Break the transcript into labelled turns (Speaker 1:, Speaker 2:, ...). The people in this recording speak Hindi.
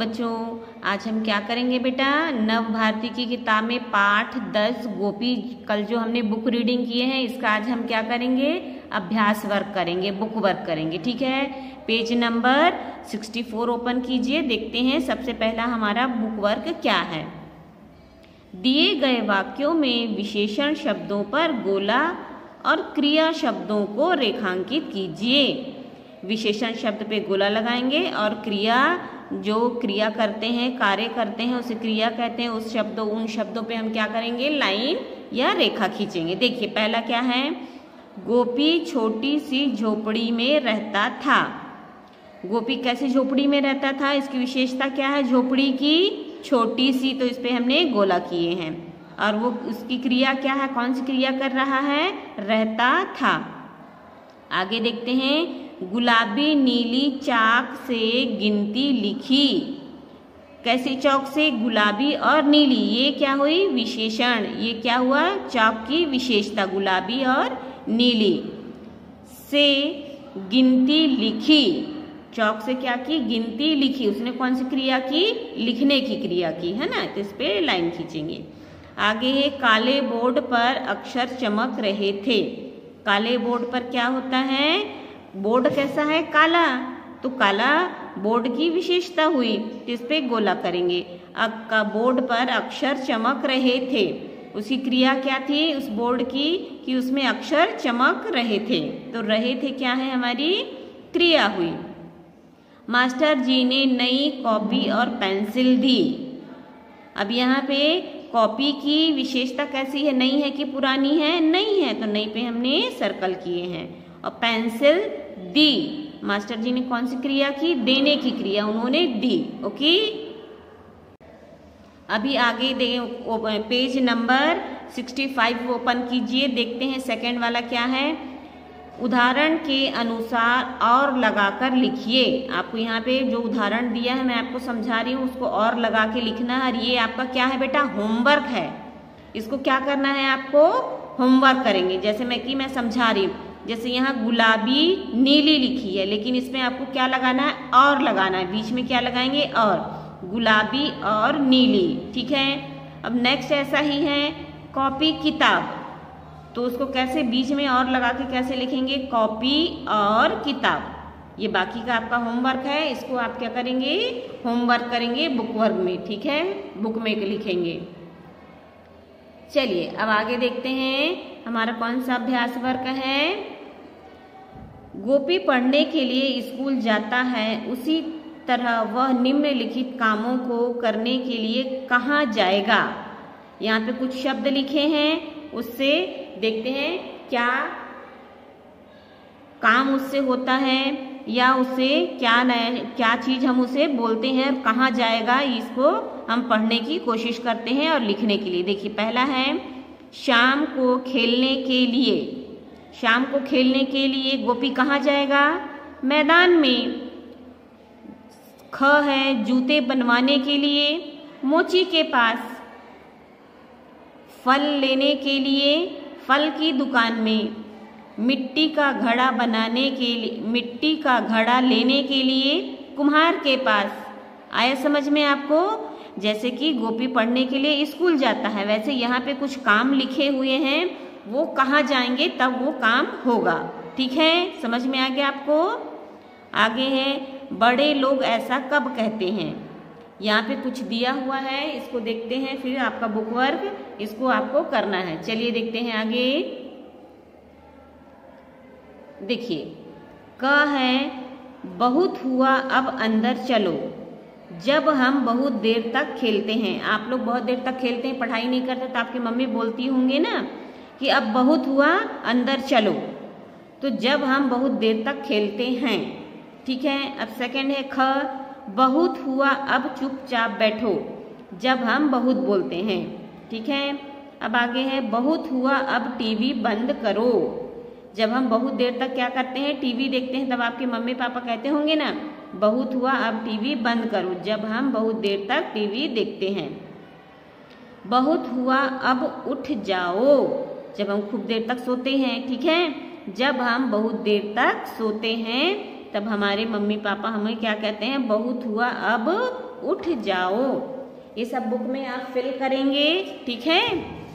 Speaker 1: बच्चों, आज हम क्या करेंगे बेटा, नव भारती की किताब में पाठ 10 गोपी, कल जो हमने बुक रीडिंग किए हैं इसका आज हम क्या करेंगे, अभ्यास वर्क करेंगे, बुक वर्क करेंगे। ठीक है, पेज नंबर 64 ओपन कीजिए, देखते हैं सबसे पहला हमारा बुक वर्क क्या है। दिए गए वाक्यों में विशेषण शब्दों पर गोला और क्रिया शब्दों को रेखांकित कीजिए। विशेषण शब्द पे गोला लगाएंगे और क्रिया, जो क्रिया करते हैं, कार्य करते हैं, उसे क्रिया कहते हैं। उन शब्दों पे हम क्या करेंगे, लाइन या रेखा खींचेंगे। देखिए पहला क्या है, गोपी छोटी सी झोपड़ी में रहता था। गोपी कैसी झोपड़ी में रहता था, इसकी विशेषता क्या है, झोपड़ी की छोटी सी, तो इस पे हमने गोला किए हैं। और वो उसकी क्रिया क्या है, कौन सी क्रिया कर रहा है, रहता था। आगे देखते हैं, गुलाबी नीली चाक से गिनती लिखी। कैसी चौक से, गुलाबी और नीली, ये क्या हुई, विशेषण। ये क्या हुआ, चाक की विशेषता, गुलाबी और नीली से गिनती लिखी। चौक से क्या की, गिनती लिखी। उसने कौन सी क्रिया की, लिखने की क्रिया की, है ना, तो इस पे लाइन खींचेंगे। आगे है, काले बोर्ड पर अक्षर चमक रहे थे। काले बोर्ड पर क्या होता है, बोर्ड कैसा है, काला, तो काला बोर्ड की विशेषता हुई, तो इस पे गोला करेंगे। का बोर्ड पर अक्षर चमक रहे थे, उसकी क्रिया क्या थी उस बोर्ड की, कि उसमें अक्षर चमक रहे थे, तो रहे थे क्या है, हमारी क्रिया हुई। मास्टर जी ने नई कॉपी और पेंसिल दी। अब यहाँ पे कॉपी की विशेषता कैसी है, नई है कि पुरानी है, नई है, तो नई पे हमने सर्कल किए हैं। और पेंसिल दी, मास्टर जी ने कौन सी क्रिया की, देने की क्रिया उन्होंने दी। ओके, अभी आगे पेज नंबर 65 ओपन कीजिए, देखते हैं सेकंड वाला क्या है। उदाहरण के अनुसार और लगाकर लिखिए। आपको यहाँ पे जो उदाहरण दिया है मैं आपको समझा रही हूँ, उसको और लगा के लिखना है। और ये आपका क्या है बेटा, होमवर्क है। इसको क्या करना है, आपको होमवर्क करेंगे। जैसे मैं समझा रही हूँ, जैसे यहाँ गुलाबी नीली लिखी है, लेकिन इसमें आपको क्या लगाना है, और लगाना है। बीच में क्या लगाएंगे, और, गुलाबी और नीली। ठीक है, अब नेक्स्ट ऐसा ही है, कॉपी किताब, तो उसको कैसे बीच में और लगा के कैसे लिखेंगे, कॉपी और किताब। ये बाकी का आपका होमवर्क है, इसको आप क्या करेंगे, होमवर्क करेंगे बुक वर्क में। ठीक है, बुक में लिखेंगे। चलिए अब आगे देखते हैं हमारा कौन सा अभ्यास वर्क है। गोपी पढ़ने के लिए स्कूल जाता है, उसी तरह वह निम्नलिखित कामों को करने के लिए कहाँ जाएगा। यहाँ पे कुछ शब्द लिखे हैं, उससे देखते हैं क्या काम उससे होता है, या उससे क्या चीज हम उसे बोलते हैं, और कहाँ जाएगा, इसको हम पढ़ने की कोशिश करते हैं और लिखने के लिए। देखिए पहला है, शाम को खेलने के लिए। शाम को खेलने के लिए गोपी कहाँ जाएगा, मैदान में। ख है, जूते बनवाने के लिए मोची के पास। फल लेने के लिए फल की दुकान में। मिट्टी का घड़ा बनाने के लिए, मिट्टी का घड़ा लेने के लिए कुम्हार के पास। आया समझ में आपको। जैसे कि गोपी पढ़ने के लिए स्कूल जाता है, वैसे यहाँ पे कुछ काम लिखे हुए हैं, वो कहाँ जाएंगे तब वो काम होगा। ठीक है, समझ में आ गया आपको। आगे है, बड़े लोग ऐसा कब कहते हैं। यहाँ पे कुछ दिया हुआ है, इसको देखते हैं, फिर आपका बुक वर्क इसको आपको करना है। चलिए देखते हैं आगे। देखिए, क है, बहुत हुआ अब अंदर चलो। जब हम बहुत देर तक खेलते हैं, आप लोग बहुत देर तक खेलते हैं, पढ़ाई नहीं करते, तो आपकी मम्मी बोलती होंगे ना कि अब बहुत हुआ अंदर चलो, तो जब हम बहुत देर तक खेलते हैं। ठीक है, अब सेकंड है, ख, बहुत हुआ अब चुपचाप बैठो। जब हम बहुत बोलते हैं। ठीक है, अब आगे है, बहुत हुआ अब टीवी बंद करो। जब हम बहुत देर तक क्या करते हैं, टीवी देखते हैं, तब आपके मम्मी पापा कहते होंगे ना, बहुत हुआ अब टीवी बंद करो, जब हम बहुत देर तक टीवी देखते हैं। बहुत हुआ अब उठ जाओ, जब हम खूब देर तक सोते हैं। ठीक है, जब हम बहुत देर तक सोते हैं तब हमारे मम्मी पापा हमें क्या कहते हैं, बहुत हुआ अब उठ जाओ। ये सब बुक में आप फिल करेंगे, ठीक है।